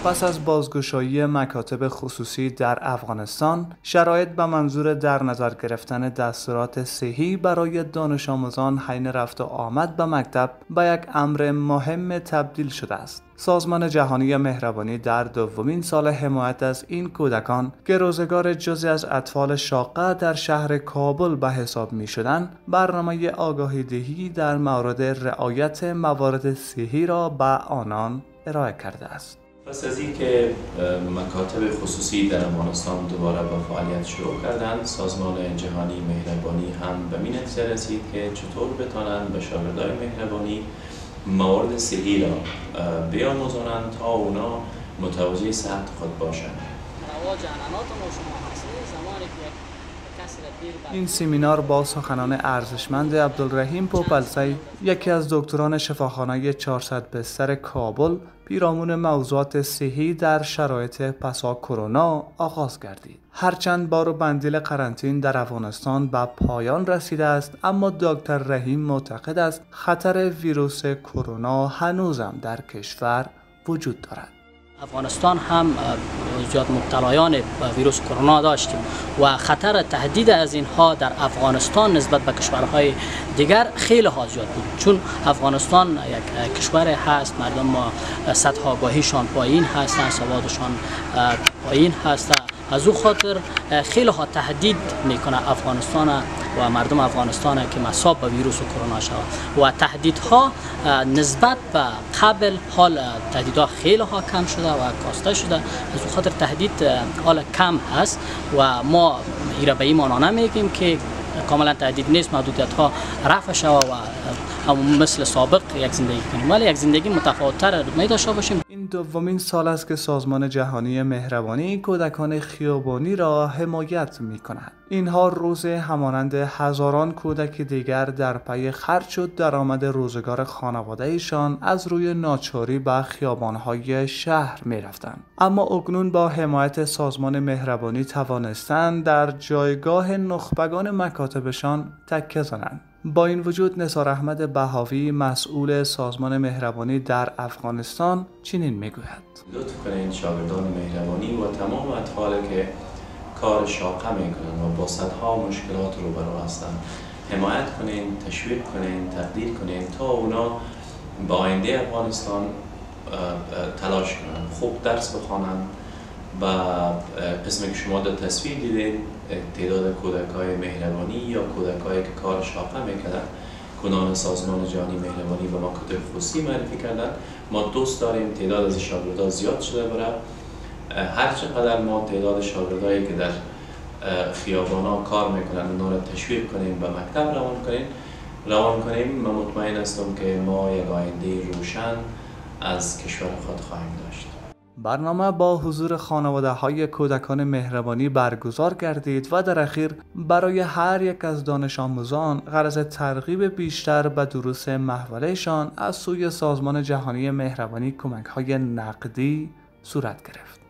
پس از بازگشایی مکاتب خصوصی در افغانستان، شرایط به منظور در نظر گرفتن دستورات صحی برای دانش آموزان حین رفت و آمد به مکتب به یک امر مهم تبدیل شده است. سازمان جهانی مهربانی در دومین سال حمایت از این کودکان که روزگار جزئی از اطفال شاقه در شهر کابل به حساب می شدند، برنامه آگاهی دهی در مورد رعایت موارد صحی را به آنان ارائه کرده است. پس از اینکه مکاتب خصوصی در افغانستان دوباره به فعالیت شروع کردند، سازمان جهانی مهربانی هم به این نتیجه رسید که چطور بتوانند به شاگردان مهربانی موارد صحی را بیاموزانند تا اونا متوجه صحت خود باشند. این سمینار با سخنان ارزشمند عبدالرحیم پوپلسی، یکی از دکتران شفاخانه 400 بستر کابل، پیرامون موضوعات صحی در شرایط پسا کرونا آغاز گردید. هرچند بار و بندیل قرنطین در افغانستان به پایان رسیده است، اما دکتر رحیم معتقد است خطر ویروس کرونا هنوزم در کشور وجود دارد. افغانستان هم زیاد مبتلایان ویروس کرونا داشتیم و خطر تهدید از اینها در افغانستان نسبت به کشورهای دیگر خیلی ها زیاد بود، چون افغانستان یک کشور هست مردم سطح آگاهیشان پایین هست، سوادشان پایین هست، از او خاطر خیلی ها تهدید میکنه افغانستان و مردم افغانستان که مصاب به ویروس کرونا شود و تهدیدها نسبت به قبل حال تهدیدها خیلی ها کم شده و کاسته شده، از او خاطر تهدید حال کم هست و ما ایره به این معنا نمیگیم که کاملا تهدید نیست، محدودیت ها رفع شود و همون مثل سابق یک زندگی کنیم، ولی یک زندگی متفاوت‌تر می داشته باشیم. این دومین سال است که سازمان جهانی مهربانی کودکان خیابانی را حمایت می کند. اینها روز همانند هزاران کودک دیگر در پی خرج و درآمد روزگار خانواده‌ایشان از روی ناچاری به خیابان‌های شهر می رفتند. اما اکنون با حمایت سازمان مهربانی توانستند در جایگاه نخبگان مکاتبشان تکیه زنند. با این وجود نثار احمد بهاوی، مسئول سازمان مهربانی در افغانستان، چنین میگوید: لطف کنین شاگردان مهربانی و تمام اطفالی که کار شاقه میکنن و با صدها مشکلات روبرو هستند حمایت کنین، تشویق کنین، تقدیر کنین تا اونا با آینده افغانستان تلاش کنن، خوب درس بخوانن. و قسمی که شما در تصویر دیدین تعداد کودکای مهربانی یا کودکایی که کار شاقه میکردن کنان سازمان جهانی مهربانی و مکاتب خصوصی معرفی کردن. ما دوست داریم تعداد از شاگردان زیاد شده برای هر چقدر ما تعداد شاگردایی که در خیابانا کار میکنن اونا را تشویق کنیم و مکتب روان کنیم. من مطمئن هستم که ما یک آینده روشن از کشور خود خواهیم داشت. برنامه با حضور خانواده‌های کودکان مهربانی برگزار گردید و در اخیر برای هر یک از دانش آموزان غرض ترغیب بیشتر به دروس محوره‌شان از سوی سازمان جهانی مهربانی کمک‌های نقدی صورت گرفت.